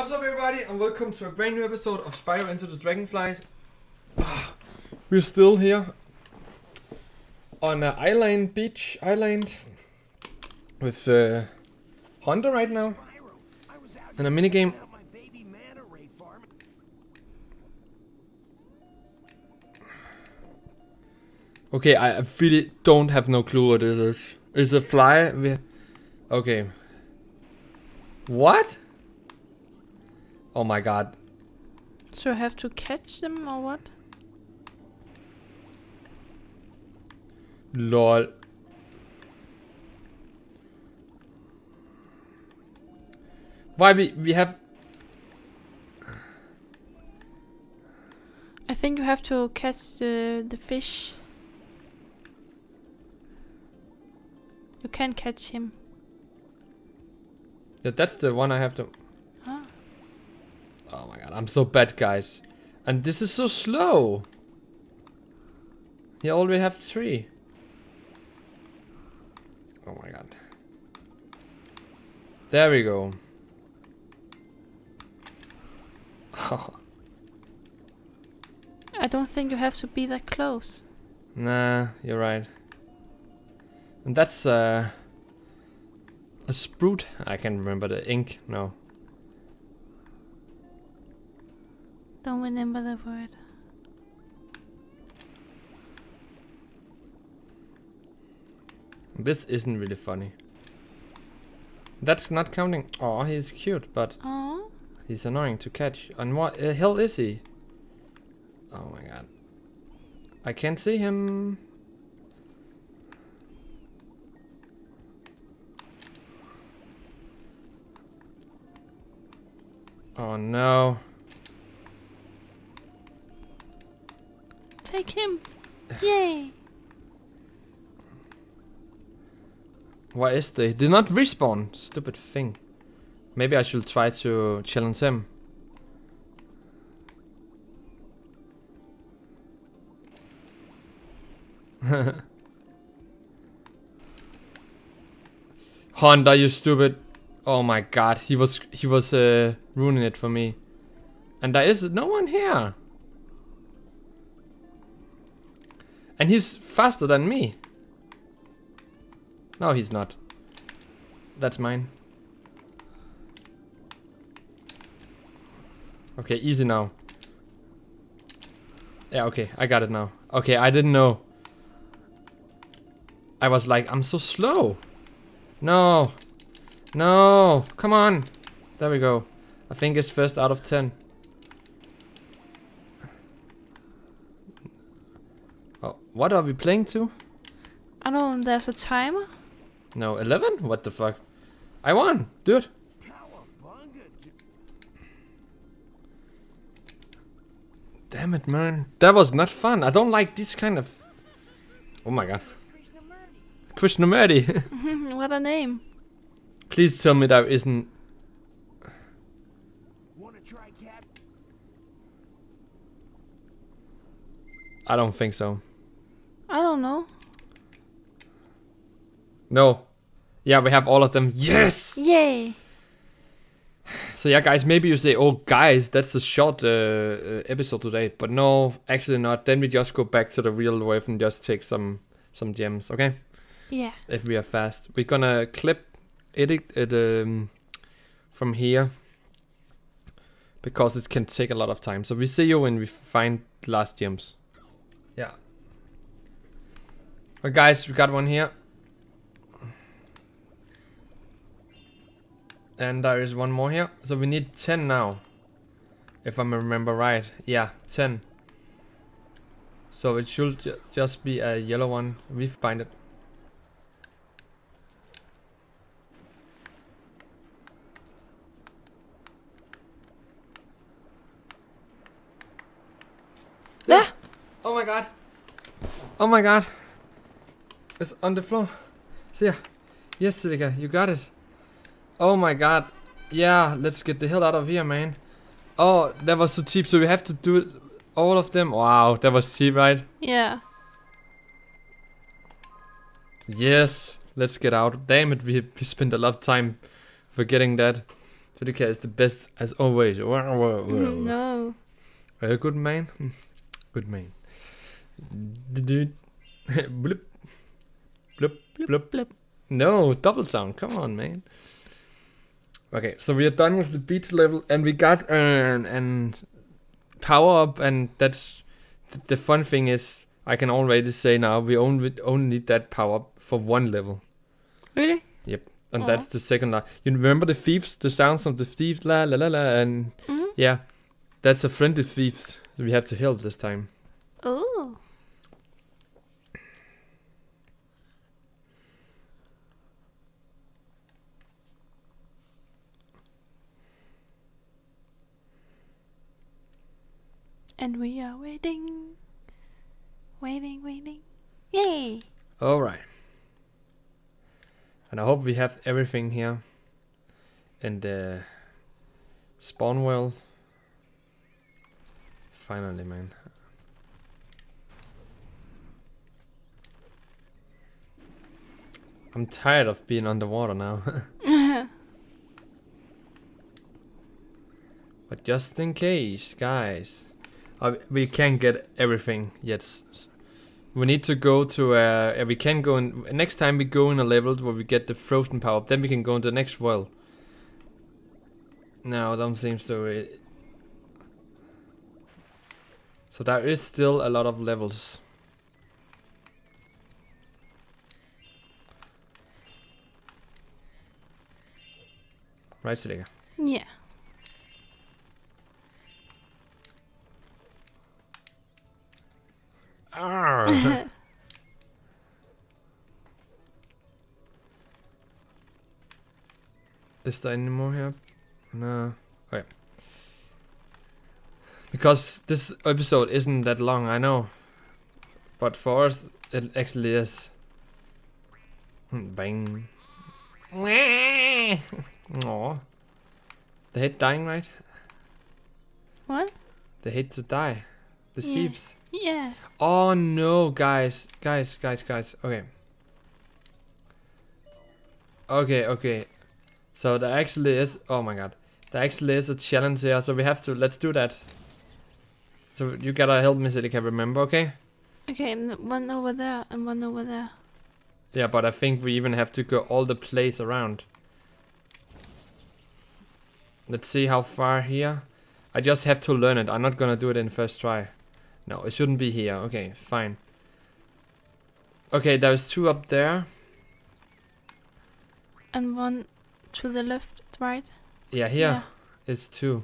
What's up everybody and welcome to a brand new episode of Spyro into the Dragonflies. We're still here on an island, beach island with Honda right now and a minigame. Okay, I really don't have no clue what this is. Is a fly? Okay. What? Oh my god. So I have to catch them or what? Lol. Why we have... I think you have to catch the fish. You can't catch him. Yeah, that's the one I have to... Ah. Oh my god, I'm so bad, guys. And this is so slow. You already have 3. Oh my god. There we go. I don't think you have to be that close. Nah, you're right. And that's a sprout. I can't remember the ink. No. Don't remember the word. This isn't really funny. That's not counting. Oh, he's cute, but Oh. he's annoying to catch. And what the hell is he? Oh my god. I can't see him. Oh no. Take him. Yay. Why is they did not respawn? Stupid thing. Maybe I should try to challenge him. Honda, you stupid. Oh my god, he was ruining it for me. And there is no one here. And he's faster than me. No, he's not. That's mine. Okay, easy now. Yeah, okay, I got it now. Okay, I didn't know. I was like, I'm so slow. No. No, come on. There we go. I think it's first out of 10. Oh, what are we playing to? I don't know, there's a timer. No, 11? What the fuck? I won, dude. Damn it, man. That was not fun. I don't like this kind of... Oh my god. Krishnamurti. What a name. Please tell me there isn't... I don't think so. I don't know. No. Yeah, we have all of them. Yes! Yay. So yeah, guys, maybe you say, oh guys, that's a short episode today. But no, actually not. Then we just go back to the real life and just take some gems, okay? Yeah. If we are fast. We're gonna edit it from here. Because it can take a lot of time. So we see you when we find the last gems. Yeah. Well guys, we got one here. And there is one more here. So we need 10 now. If I remember right. Yeah, 10. So it should just be a yellow one. We find it. Yeah. Oh my god. Oh my god. It's on the floor. See ya. Yes, Celika, you got it. Oh my god. Yeah, let's get the hell out of here, man. Oh, that was so cheap. So we have to do it, all of them. Wow, that was cheap, right? Yeah. Yes, let's get out. Damn it, we spent a lot of time for getting that. Celika is the best as always. No. Good man. Good man. Dude. Bloop. Bloop. Bloop. Bloop. No, double sound. Come on, man. Okay, so we are done with the beach level, and we got an power up, and that's the fun thing is I can already say now we only need that power up for one level. Really? Yep, and that's the second line. You remember the thieves, the sounds of the thieves, la la la la, and yeah, that's a friendly thieves we have to help this time. Oh. And we are waiting. Waiting. Yay! Alright. And I hope we have everything here. In the spawn world. Finally, man. I'm tired of being underwater now. But just in case, guys. We can't get everything yet. We need to go to we can go in next time we go in a level where we get the frozen power up, then we can go in the next world. No, don't seem to. So there is still a lot of levels. Right, Celika? Yeah. Is there any more here? No. Okay. Because this episode isn't that long, I know. But for us, it actually is. Bang. Aww. They hate dying, right? What? They hate to die. The sheeps. Yeah. Oh no, guys. Okay. Okay. So there actually is, oh my god. There actually is a challenge here, so we have to, let's do that. So you gotta help me, Celika, remember, okay? Okay, and one over there and one over there. Yeah, but I think we even have to go all the place around. Let's see how far here. I just have to learn it. I'm not gonna do it in first try. No, it shouldn't be here. Okay, fine. Okay, there's two up there. And one to the left, right? Yeah, here is two.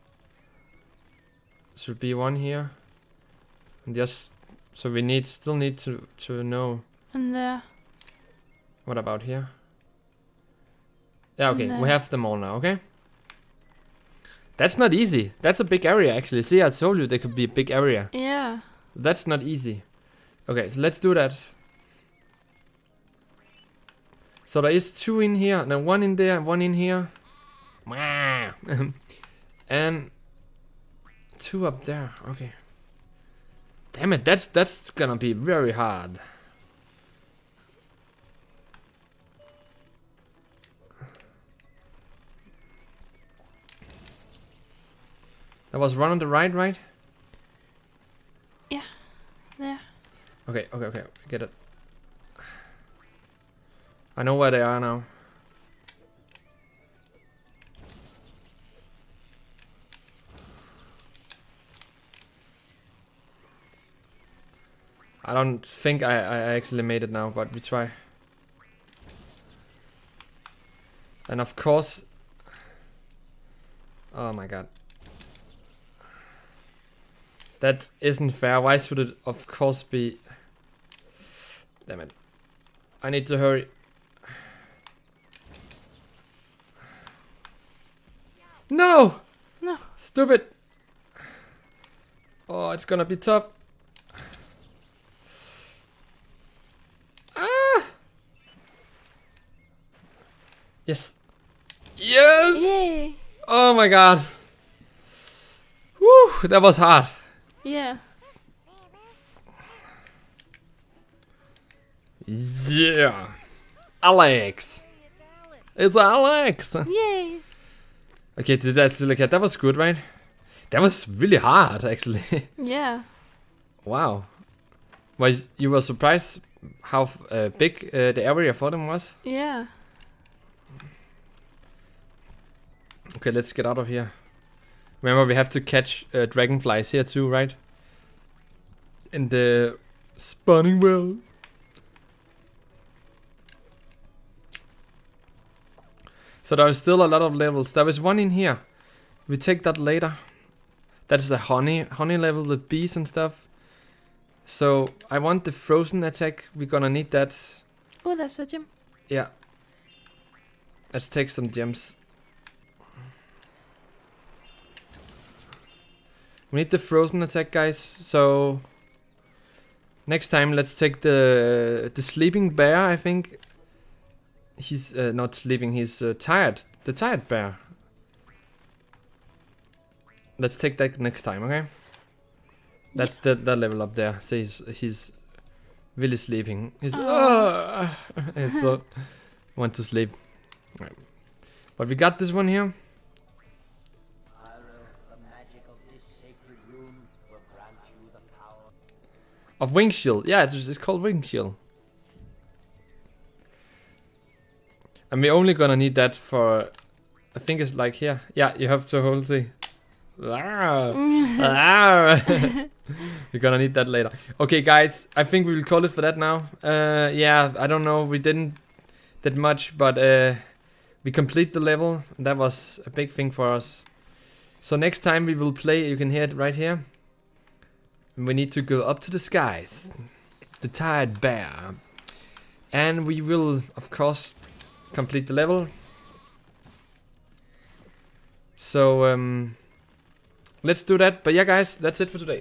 Should be one here. And just so we still need to know. And there. What about here? Yeah, okay, we have them all now, okay? That's not easy. That's a big area actually. See, I told you there could be a big area. Yeah. That's not easy. Okay, so let's do that. So there is two in here, and then one in there, and one in here. And two up there. Okay. Damn it, that's gonna be very hard. That was one on the right? Yeah. There. Okay, get it. I know where they are now. I don't think I actually made it now, but we try. And of course... Oh my god. That isn't fair. Why should it of course be... Damn it. I need to hurry. No! No. Stupid. Oh, it's gonna be tough. Ah! Yes. Yes! Yay! Oh my god. Whew, that was hard. Yeah. Yeah. Alex. It's Alex. Yay! Okay, that was good, right? That was really hard, actually. Yeah. Wow. You were surprised how big the area for them was? Yeah. Okay, let's get out of here. Remember, we have to catch dragonflies here too, right? In the spawning well. So there is still a lot of levels. There is one in here. We take that later. That's the honey level with bees and stuff. So I want the frozen attack. We're gonna need that. Oh, that's a gem. Yeah. Let's take some gems. We need the frozen attack, guys. So next time, let's take the sleeping bear. I think he's not sleeping. He's tired. The tired bear. Let's take that next time, okay? That's that level up there. So he's really sleeping. He's so want to sleep. Right. But we got this one here. Of wing shield. Yeah, it's called wing shield. And we're only gonna need that for, I think it's like here. Yeah, you have to hold the. We're gonna need that later. Okay, guys, I think we will call it for that now. Yeah, I don't know. We didn't that much, but we complete the level. That was a big thing for us. So next time we will play. You can hear it right here. We need to go up to the skies. The tired bear. And we will, of course, complete the level. So, let's do that. But yeah, guys, that's it for today.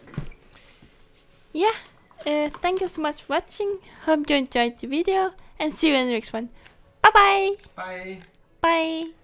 Yeah. Thank you so much for watching. Hope you enjoyed the video. And see you in the next one. Bye-bye. Bye. Bye.